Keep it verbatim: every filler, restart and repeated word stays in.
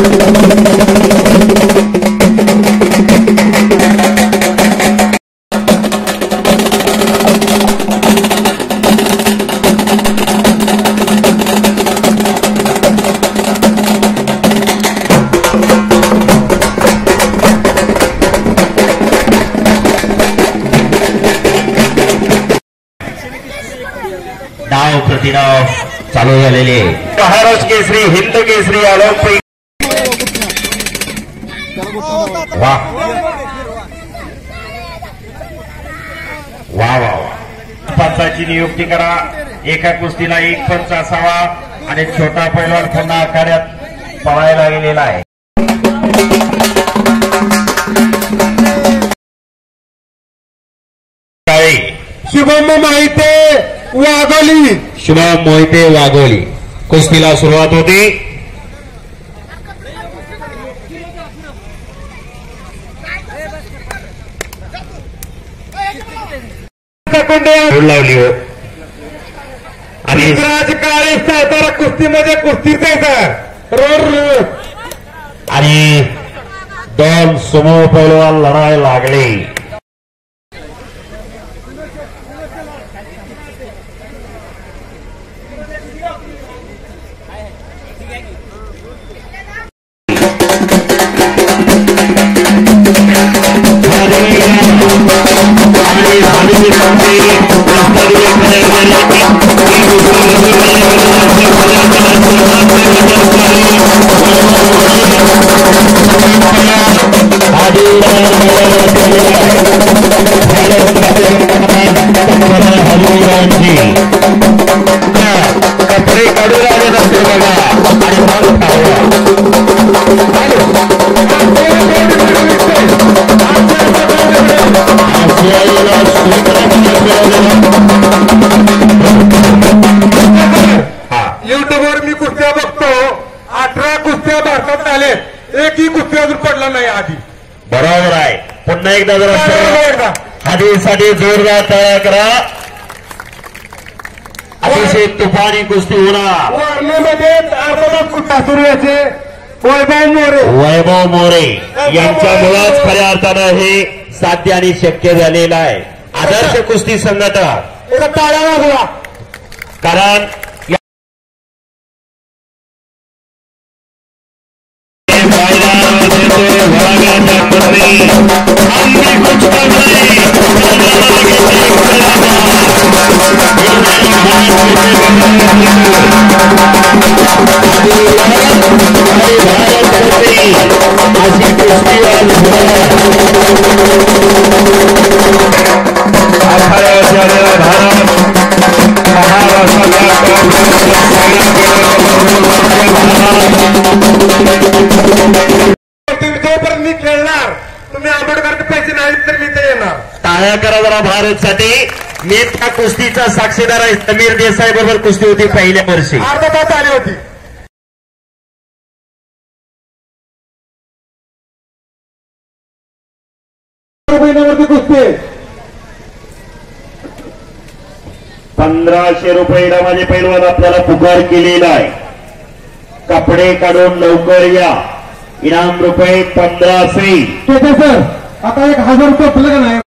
डाव प्रतिडाव चालू झालेले महाराष्ट्र केसरी हिंद केसरी ऑलिम्पिक वा वा वा पंचाची नियुक्ती करा. एका कुस्तीला एक पंच असावा आणि छोटा पैलवान पुन्हा आखाड्यात पळायला गेलेला आहे. शुभम मोहिते वाघोली शुभम मोहिते वाघोली कुस्तीला सुरुवात होती. लावली हो आणि राजकाळी सातारा कुस्तीमध्ये कुस्तीचा सर रोड आणि दोन सुमो पैलवान लढायला लागले. कपडे काढू लागले नसते बघा आणि मग युट्यूबवर मी कुस्त्या बघतो. अठरा कुस्त्या भारतात आले, एकही कुस्ती अजून पडला नाही आधी. बरोबर आहे. पुन्हा एकदा जरा आधीसाठी जोरदार तयार करा. अतिशय तुफानी कुस्ती होणार. वारणेमध्ये कुस्त्या सुरू याचे वैभव मोरे वैभव मोरे यांच्यामुळेच खऱ्या अर्थानं हे साध्य आणि शक्य झालेलं आहे. आदर्श कुस्ती संघटक टाळ्या वाजवा. कारण जोपर्यंत मी खेळणार तुम्ही आंबेडकरचे पैसे नाहीत तर मी ते येणार. टाळ्या करा जरा भारतसाठी. मी त्या कुस्तीचा साक्षीदार आहे. समीर देसाई बरोबर कुस्ती होती पहिल्या वर्षी. अर्धा तास आली होती. महिन्यावरती कुस्ती पंधराशे रुपये इनामाचे पैलवान आपल्याला पुकार केलेला आहे. कपडे काढून लवकर या. इनाम रुपये पंधराशे. सर आता एक हजार रुपये आपलं का नाही.